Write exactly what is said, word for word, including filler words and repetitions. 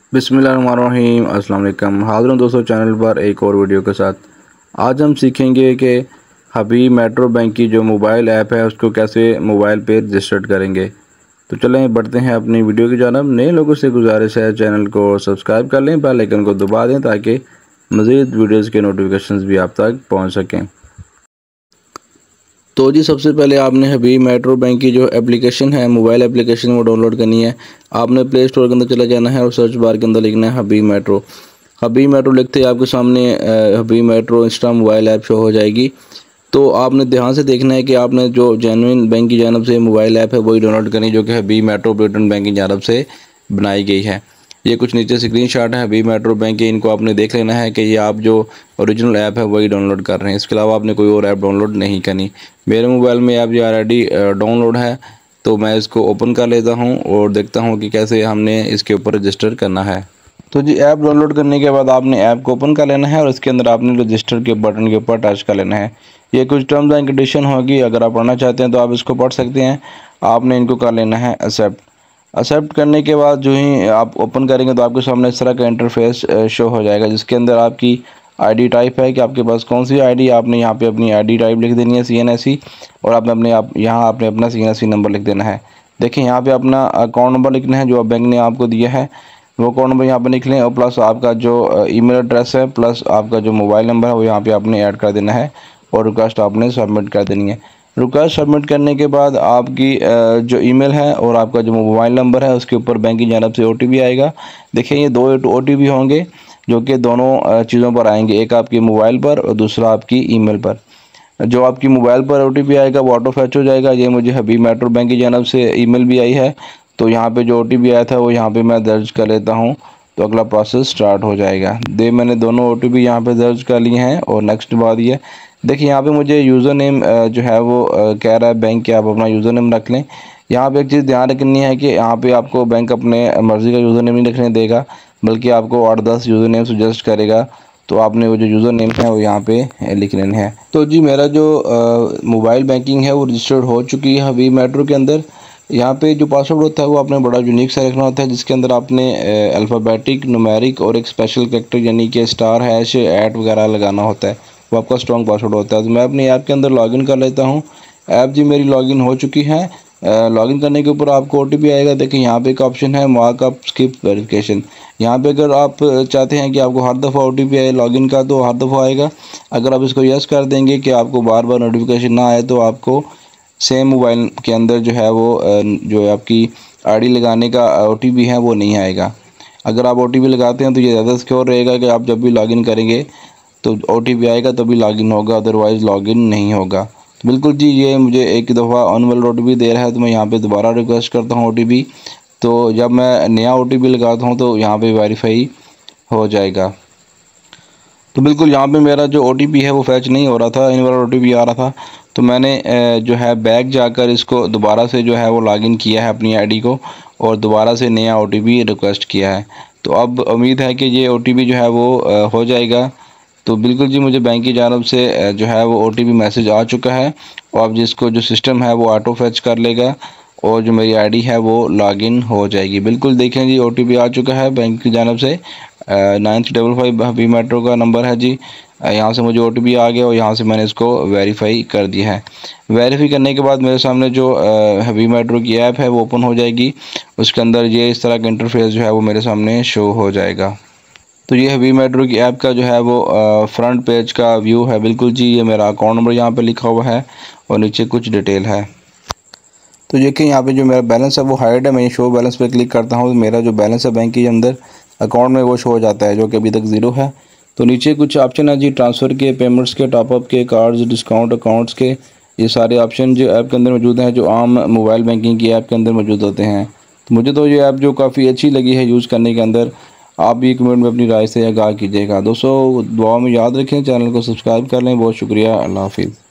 बिस्मिल्लाहिर्रहमानिर्रहीम अस्सलाम वालेकुम। हाज़िर हूँ दोस्तों चैनल पर एक और वीडियो के साथ। आज हम सीखेंगे कि हबीब मेट्रो बैंक की जो मोबाइल ऐप है उसको कैसे मोबाइल पे रजिस्टर्ड करेंगे। तो चलें बढ़ते हैं अपनी वीडियो की जानब। नए लोगों से गुजारिश है चैनल को सब्सक्राइब कर लें, बेल आइकन को दबा दें ताकि मज़ीद वीडियोज़ के नोटिफिकेशन भी आप तक पहुँच सकें। तो जी सबसे पहले आपने हबीब मेट्रो बैंक की जो एप्लीकेशन है, मोबाइल एप्लीकेशन, वो डाउनलोड करनी है। आपने प्ले स्टोर के अंदर चला जाना है और सर्च बार के अंदर लिखना है हबीब मेट्रो। हबीब मेट्रो लिखते ही आपके सामने Habib Metro insta mobile app show हो जाएगी। तो आपने ध्यान से देखना है कि आपने जो जेन्युइन बैंक की जानब से मोबाइल ऐप है वही डाउनलोड करनी, जो कि हबीब मेट्रोपॉलिटन बैंक की जानब से बनाई गई है। ये कुछ नीचे स्क्रीनशॉट है हबीब मेट्रो बैंक के, इनको आपने देख लेना है कि ये आप जो ओरिजिनल ऐप है वही डाउनलोड कर रहे हैं। इसके अलावा आपने कोई और ऐप डाउनलोड नहीं करनी। मेरे मोबाइल में ऐप ये ऑलरेडी डाउनलोड है, तो मैं इसको ओपन कर लेता हूँ और देखता हूँ कि कैसे हमने इसके ऊपर रजिस्टर करना है। तो जी ऐप डाउनलोड करने के बाद आपने ऐप को ओपन कर लेना है और इसके अंदर आपने रजिस्टर के बटन के ऊपर टच कर लेना है। ये कुछ टर्म्स एंड कंडीशन होगी, अगर आप पढ़ना चाहते हैं तो आप इसको पढ़ सकते हैं। आपने इनको कर लेना है एक्सेप्ट। एक्सेप्ट करने के बाद जो ही आप ओपन करेंगे तो आपके सामने इस तरह का इंटरफेस शो हो जाएगा, जिसके अंदर आपकी आईडी टाइप है कि आपके पास कौन सी आईडी। आपने यहाँ पे अपनी आईडी टाइप लिख देनी है सी एन एस सी, और आपने अपने आप यहाँ आपने अपना C N S C number लिख देना है। देखिए यहाँ पे अपना अकाउंट नंबर लिखना है जो बैंक ने आपको दिया है, वो अकाउंट नंबर यहाँ पे लिख लें, और प्लस आपका जो ईमेल एड्रेस है प्लस आपका जो मोबाइल नंबर है वो यहाँ पे आपने ऐड कर देना है और रिक्वेस्ट आपने सबमिट कर देनी है। रिक्वेस्ट सबमिट करने के बाद आपकी जो ईमेल है और आपका जो मोबाइल नंबर है उसके ऊपर बैंक की जानब से ओटीपी आएगा। देखिए ये दो ओटीपी होंगे जो कि दोनों चीज़ों पर आएंगे, एक आपके मोबाइल पर और दूसरा आपकी ईमेल पर। जो आपकी मोबाइल पर ओटीपी आएगा वो ऑटो फैच हो जाएगा। ये मुझे हबीब मेट्रो बैंक की जानब से ईमेल भी आई है, तो यहाँ पे जो ओटीपी आया था वो यहाँ पे मैं दर्ज कर लेता हूँ, तो अगला प्रोसेस स्टार्ट हो जाएगा। दे मैंने दोनों ओटीपी यहाँ पे दर्ज कर लिए हैं और नेक्स्ट बात ये देखिए यहाँ पे मुझे यूज़र नेम जो है वो कह रहा है बैंक के आप अपना यूज़र नेम रख लें। यहाँ पे एक चीज़ ध्यान रखनी है कि यहाँ पे आपको बैंक अपने मर्ज़ी का यूज़र नेम नहीं रखने देगा, बल्कि आपको आठ दस यूज़र नेम सजेस्ट करेगा। तो आपने वो जो यूज़र नेम है वो यहाँ पे लिख लेने हैं। तो जी मेरा जो मोबाइल बैंकिंग है वो रजिस्टर्ड हो चुकी है हबीब मेट्रो के अंदर। यहाँ पे जो पासवर्ड होता है वो आपने बड़ा यूनिक सा रखना होता है, जिसके अंदर आपने अल्फ़ाबेटिक, न्यूमेरिक और एक स्पेशल कैरेक्टर यानी कि स्टार, हैश, ऐट वगैरह लगाना होता है। वो आपका स्ट्रॉन्ग पासवर्ड होता है। तो मैं अपनी ऐप के अंदर लॉगिन कर लेता हूँ। ऐप जी मेरी लॉगिन हो चुकी है। लॉगिन करने के ऊपर आपको ओटीपी आएगा। देखिए यहाँ पे एक ऑप्शन है मार्कअप स्किप वेरिफिकेशन। यहाँ पे अगर आप चाहते हैं कि आपको हर दफ़ा ओटीपी आए लॉगिन का तो हर दफ़ा आएगा। अगर आप इसको यस कर देंगे कि आपको बार बार नोटिफिकेशन ना आए तो आपको सेम मोबाइल के अंदर जो है वो जो आपकी आईडी लगाने का ओटीपी है वो नहीं आएगा। अगर आप ओटीपी लगाते हैं तो ये ज़्यादा सिक्योर रहेगा कि आप जब भी लॉगिन करेंगे तो ओटीपी आएगा तभी लॉगिन होगा, अदरवाइज़ लॉगिन नहीं होगा। तो बिल्कुल जी ये मुझे एक दफ़ा अनवैलिड ओटीपी दे रहा है, तो मैं यहाँ पे दोबारा रिक्वेस्ट करता हूँ ओटीपी। तो जब मैं नया ओटीपी लगाता हूँ तो यहाँ पे वेरीफाई हो जाएगा। तो बिल्कुल यहाँ पे मेरा जो ओटीपी है वो फैच नहीं हो रहा था, इनवैलिड ओटीपी आ रहा था। तो मैंने जो है बैक जाकर इसको दोबारा से जो है वो लॉगिन किया है अपनी आईडी को और दोबारा से नया ओटीपी रिक्वेस्ट किया है। तो अब उम्मीद है कि ये ओटीपी जो है वो हो जाएगा। तो बिल्कुल जी मुझे बैंक की जानब से जो है वो ओटीपी मैसेज आ चुका है, और अब जिसको जो सिस्टम है वो ऑटो फैच कर लेगा और जो मेरी आईडी है वो लॉगिन हो जाएगी। बिल्कुल देखें जी ओटीपी आ चुका है बैंक की जानब से। Nine three double five Habib Metro का नंबर है जी। यहाँ से मुझे ओटीपी आ गया और यहाँ से मैंने इसको वेरीफाई कर दिया है। वेरीफाई करने के बाद मेरे सामने जो हबीब मेट्रो की ऐप है वो ओपन हो जाएगी। उसके अंदर ये इस तरह का इंटरफेस जो है वो मेरे सामने शो हो जाएगा। तो ये हबीब मेट्रो की ऐप का जो है वो फ्रंट पेज का व्यू है। बिल्कुल जी ये मेरा अकाउंट नंबर यहाँ पे लिखा हुआ है और नीचे कुछ डिटेल है। तो देखिए यहाँ पे जो मेरा बैलेंस है वो हाइड है। मैं ये शो बैलेंस पे क्लिक करता हूँ तो मेरा जो बैलेंस है बैंक के अंदर अकाउंट में वो शो हो जाता है, जो कि अभी तक ज़ीरो है। तो नीचे कुछ ऑप्शन है जी, ट्रांसफ़र के, पेमेंट्स के, टॉपअप के, कार्ड्स, डिस्काउंट अकाउंट्स के। ये सारे ऑप्शन जो ऐप के अंदर मौजूद हैं, जो आम मोबाइल बैंकिंग की ऐप के अंदर मौजूद होते हैं। तो मुझे तो ये ऐप जो काफ़ी अच्छी लगी है यूज़ करने के अंदर। आप भी कमेंट में अपनी राय से आगाह कीजिएगा। दोस्तों दुआ में याद रखें, चैनल को सब्सक्राइब कर लें। बहुत शुक्रिया, अल्लाह हाफिज़।